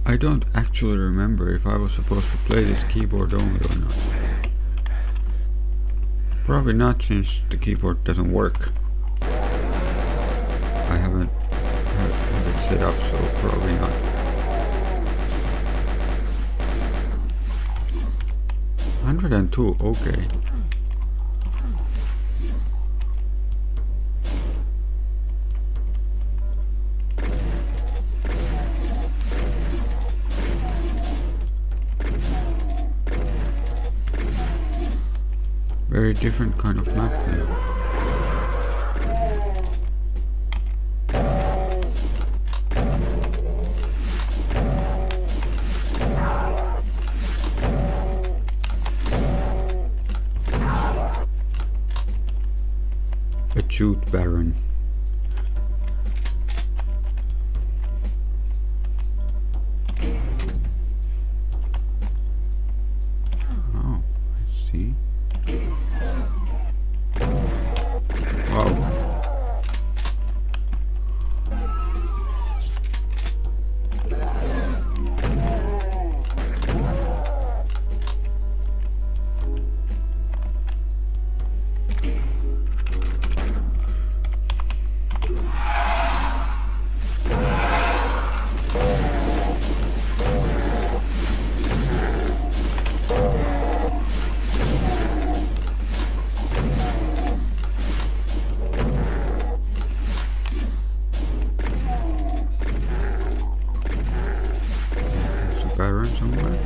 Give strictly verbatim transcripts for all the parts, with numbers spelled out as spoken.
I don't actually remember if I was supposed to play this keyboard only or not. Probably not, since the keyboard doesn't work. I haven't had, had it set up, so probably not. one hundred two, okay. Very different kind of map here. A jute baron. Oh, I see. Wow. Baron somewhere.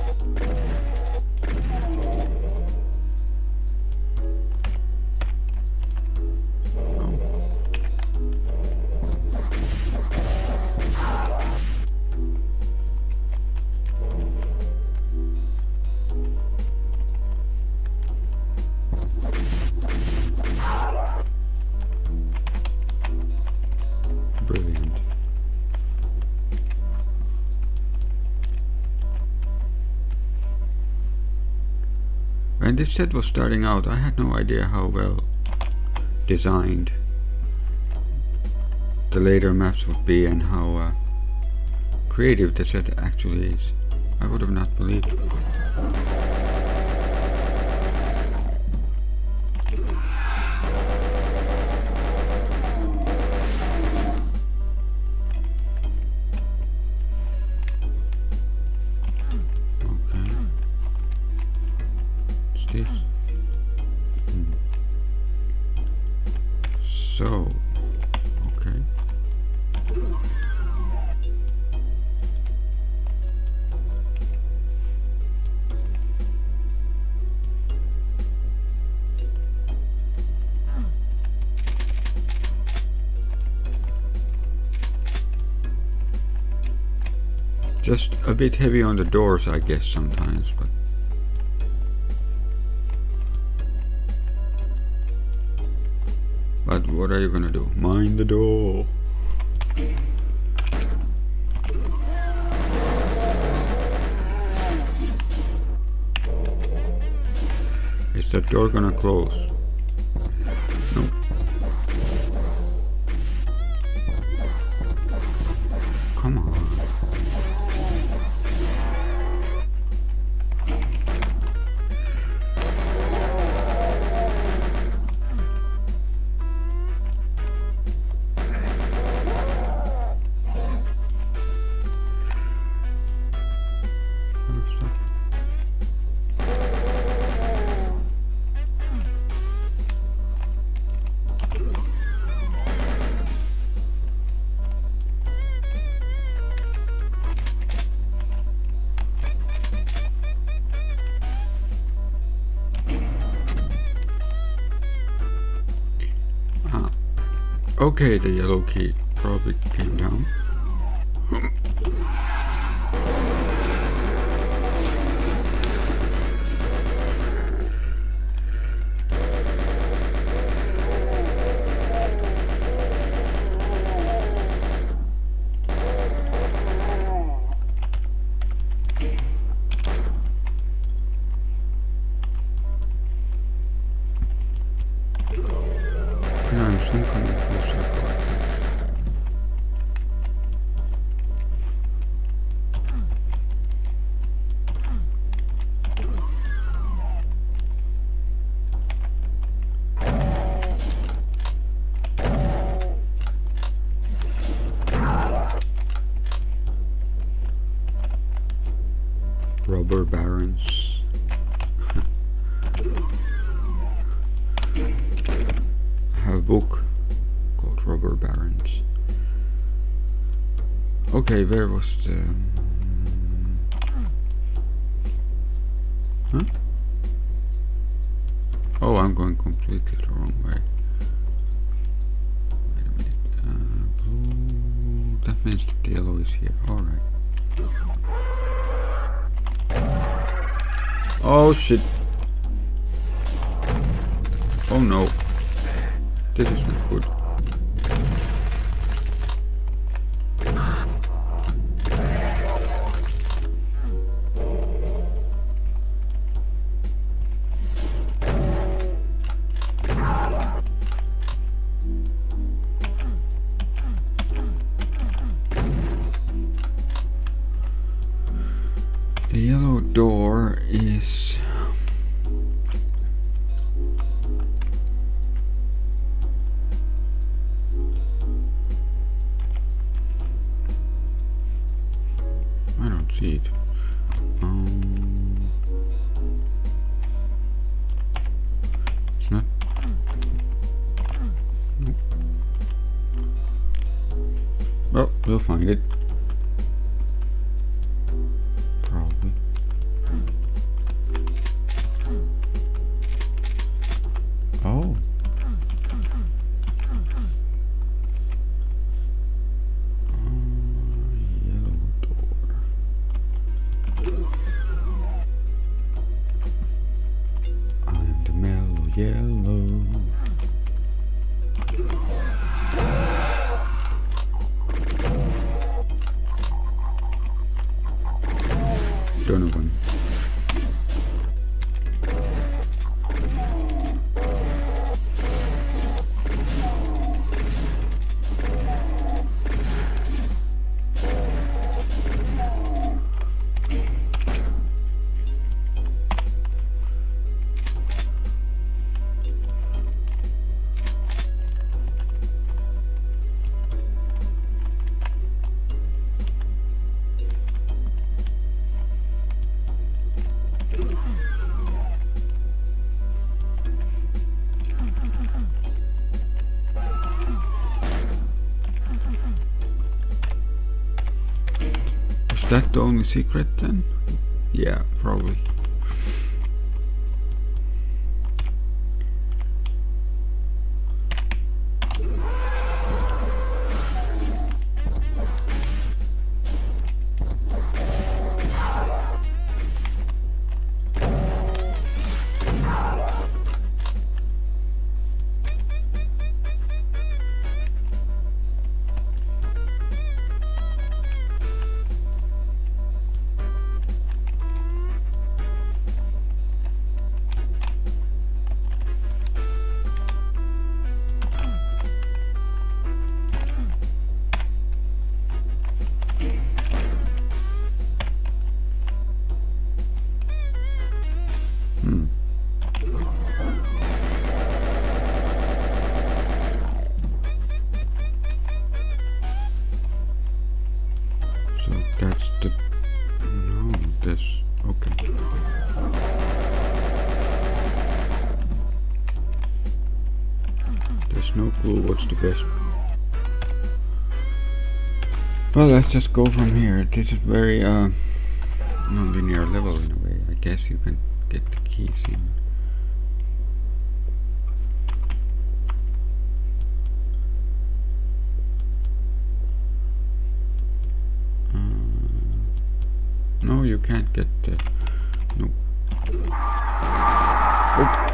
Brilliant. When this set was starting out, I had no idea how well designed the later maps would be and how uh, creative the set actually is. I would have not believed it. This. Hmm. So, okay. Just a bit heavy on the doors, I guess, sometimes, but But what are you gonna do? Mind the door. Is that door gonna close? No. Come on. Okay, the yellow key probably came down. And I'm soon coming full circle. Robber Barons. I have a book called Robber Barons. Okay, where was the... Um, huh? Oh, I'm going completely the wrong way. Wait a minute. Uh, blue, that means that the yellow is here. Alright. Oh shit. Oh no. This is not good. The yellow door is... I don't see it. Um, it's not... Nope. Well, we'll find it. Probably. Oh. Yellow. Donovan. Is that the only secret then? Yeah, probably. Hmm. So that's the... No, this... Okay. There's no clue what's the best. Well, let's just go from here. This is very uh, non-linear level in a way. I guess you can get the keys in. Uh, no, you can't get the... No. Oh.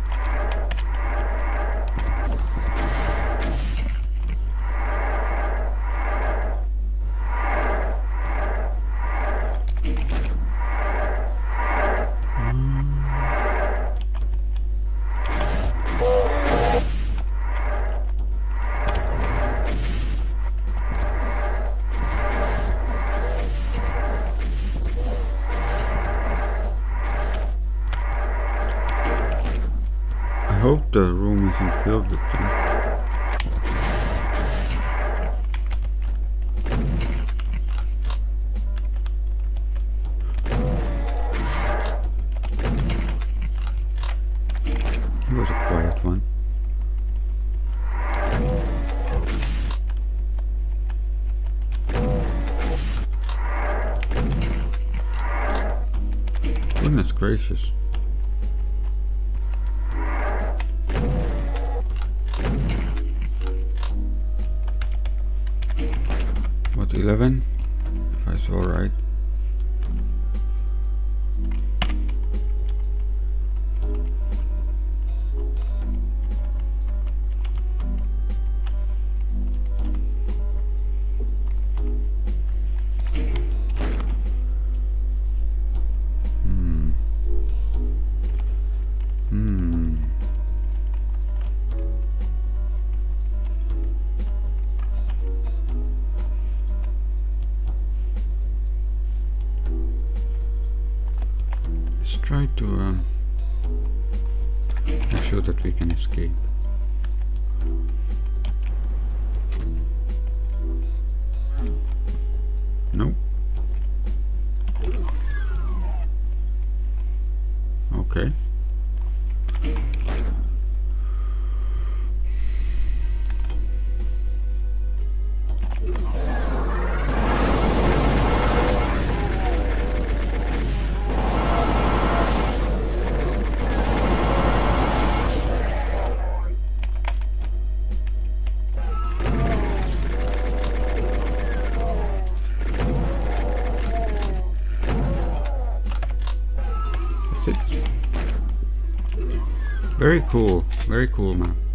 I hope the room isn't filled with them. gracious. What, eleven? If I saw right. Hmm. Hmm. Let's try to um, make sure that we can escape. Nope. Okay. That's it. Very cool, very cool map.